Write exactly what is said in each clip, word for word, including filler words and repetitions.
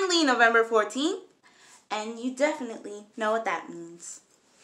finally November fourteenth, and you definitely know what that means.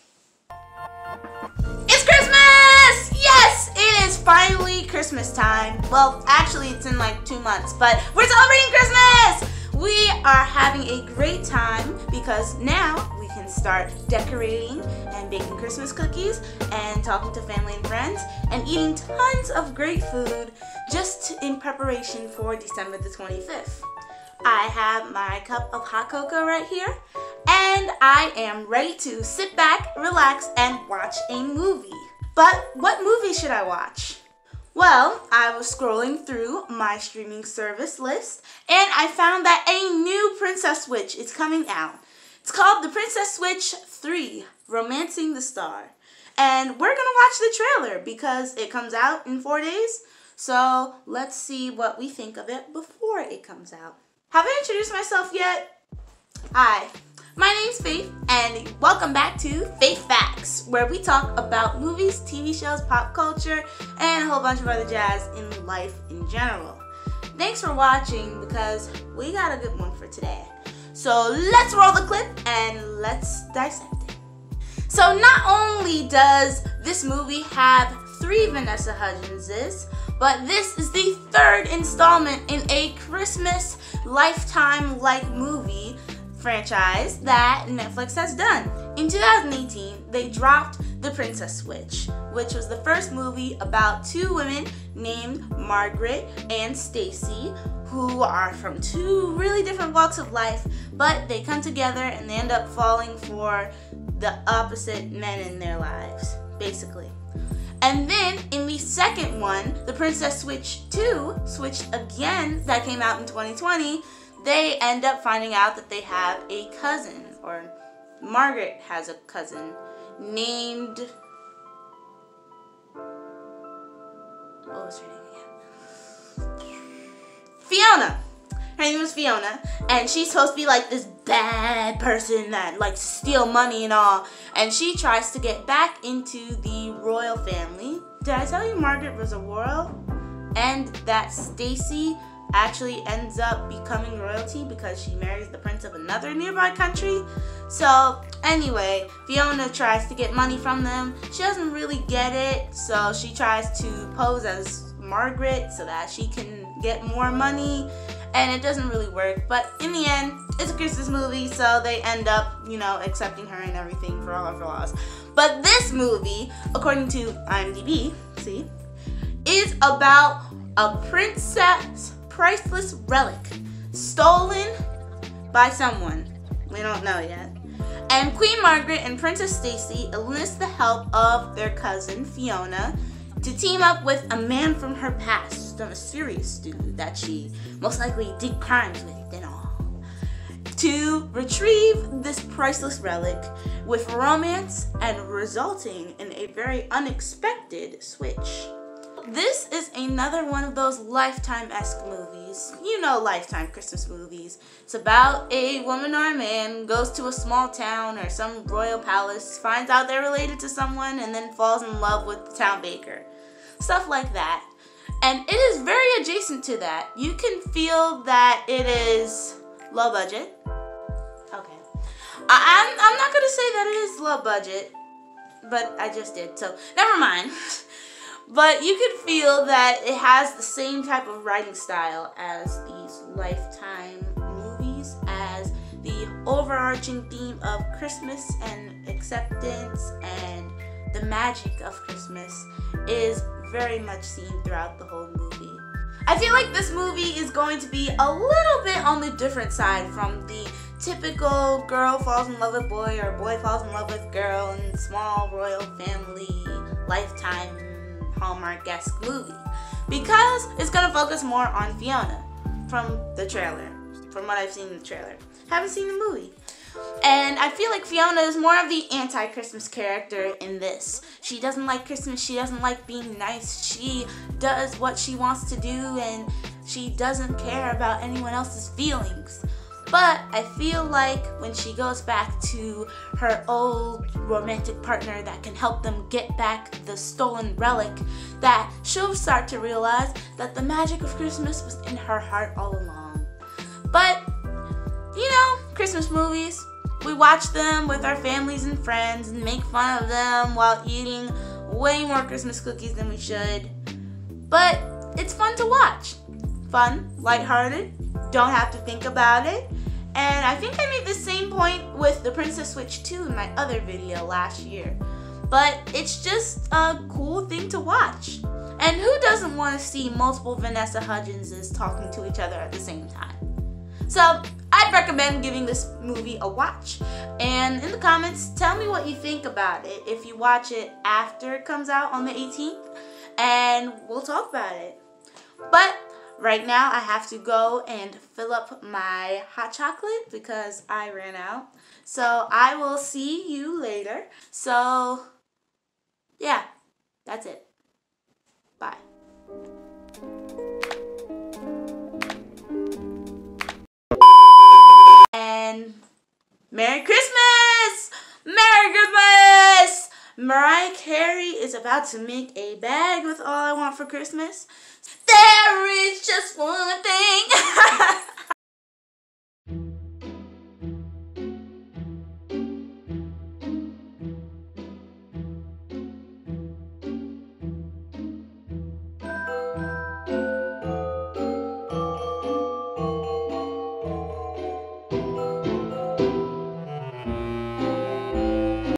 It's Christmas! Yes, it is finally Christmas time. Well, actually it's in like two months, but we're celebrating Christmas! We are having a great time because now we can start decorating and baking Christmas cookies and talking to family and friends and eating tons of great food just in preparation for December the twenty-fifth. I have my cup of hot cocoa right here, and I am ready to sit back, relax, and watch a movie. But what movie should I watch? Well, I was scrolling through my streaming service list, and I found that a new Princess Switch is coming out. It's called The Princess Switch three, Romancing the Star. And we're gonna watch the trailer because it comes out in four days. So let's see what we think of it before it comes out. Have I introduced myself yet? Hi, my name's Faith, and welcome back to Faith Facts, where we talk about movies, T V shows, pop culture, and a whole bunch of other jazz in life in general. Thanks for watching because we got a good one for today. So let's roll the clip and let's dissect it. So not only does this movie have three Vanessa Hudgenses, but this is the third installment in a Christmas Lifetime-like movie franchise that Netflix has done. In two thousand eighteen, they dropped The Princess Switch, which was the first movie about two women named Margaret and Stacy, who are from two really different walks of life, but they come together and they end up falling for the opposite men in their lives, basically. And then in the second one, The Princess Switch two, switched again, that came out in twenty twenty, they end up finding out that they have a cousin, or Margaret has a cousin, named, what was her name again? Fiona. Her name was Fiona, and she's supposed to be like this bad person that likes to steal money and all, and she tries to get back into the royal family. Did I tell you Margaret was a royal? And that Stacy actually ends up becoming royalty because she marries the prince of another nearby country. So anyway, Fiona tries to get money from them. She doesn't really get it, so she tries to pose as Margaret so that she can get more money, and it doesn't really work. But in the end, it's a Christmas movie, so they end up, you know, accepting her and everything for all of her flaws. But this movie, according to I M D B, see, is about a princess priceless relic stolen by someone. We don't know yet. And Queen Margaret and Princess Stacy enlist the help of their cousin Fiona to team up with a man from her past, a mysterious dude that she most likely did crimes with and all, to retrieve this priceless relic with romance and resulting in a very unexpected switch. This is another one of those Lifetime-esque movies. You know Lifetime Christmas movies. It's about a woman or a man goes to a small town or some royal palace, finds out they're related to someone, and then falls in love with the town baker. Stuff like that. And it is very adjacent to that. You can feel that it is low budget. Okay. I, I'm, I'm not going to say that it is low budget, but I just did, so never mind. But you could feel that it has the same type of writing style as these Lifetime movies, as the overarching theme of Christmas and acceptance and the magic of Christmas is very much seen throughout the whole movie. I feel like this movie is going to be a little bit on the different side from the typical girl falls in love with boy or boy falls in love with girl in small royal family Lifetime Hallmark-esque movie, because it's gonna focus more on Fiona from the trailer, from what I've seen in the trailer. Haven't seen the movie. And I feel like Fiona is more of the anti-Christmas character in this. She doesn't like Christmas, she doesn't like being nice, she does what she wants to do, and she doesn't care about anyone else's feelings. But I feel like when she goes back to her old romantic partner that can help them get back the stolen relic, that she'll start to realize that the magic of Christmas was in her heart all along. But you know, Christmas movies. We watch them with our families and friends and make fun of them while eating way more Christmas cookies than we should. But it's fun to watch. Fun, lighthearted, don't have to think about it. And I think I made the same point with the Princess Switch two in my other video last year. But it's just a cool thing to watch. And who doesn't want to see multiple Vanessa Hudgenses talking to each other at the same time? So I'd recommend giving this movie a watch. And in the comments, tell me what you think about it if you watch it after it comes out on the eighteenth. And we'll talk about it. But right now I have to go and fill up my hot chocolate because I ran out. So I will see you later. So yeah, that's it. Bye. And Merry Christmas! Merry Christmas! Mariah Carey is about to make a bag with All I Want for Christmas. There is just one thing.